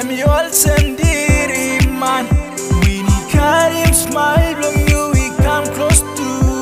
me all sendiri man. We need Karim smile from you, we come close to.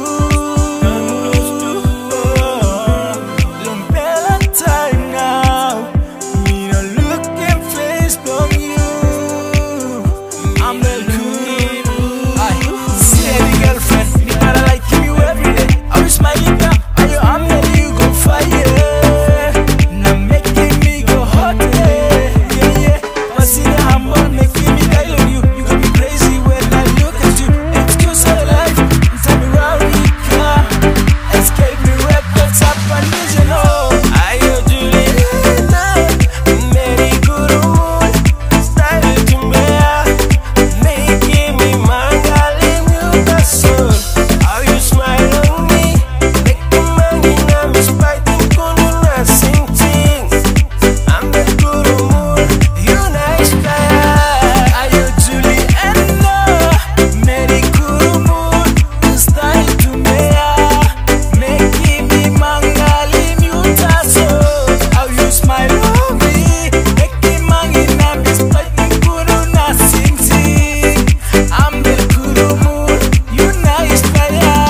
Long bella time now. Me no looking face from you. I'm the cool. I see any girlfriend, you gotta like you every day. I will smiling down, I'm ready you go fire. Now making me go hot, yeah. What's in the humble, making me die love you. You got me crazy when I look at you. Excuse our life, tell me where we come. Escape me records up and vision, oh. I hear Juliannah, very good mood, style to me, making me mangal in you, that's all. How you smile on me, make the money now, me spiting, gonna not sing ting. I'm the good mood, you nice guy. I hear Juliannah, very good mood, style to me, making me mangal in you, that's all. How you smile on me, make the money now, me spiting, gonna not sing ting. I'm the good mood, you nice guy.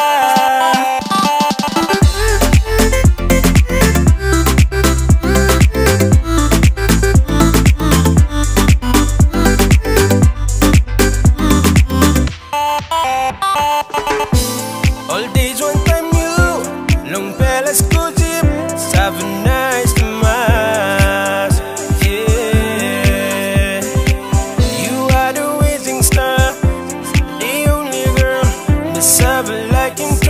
All days one time you, long pelas go deep, 7 nights to mass, yeah. You are the waiting star, the only girl, the 7 like in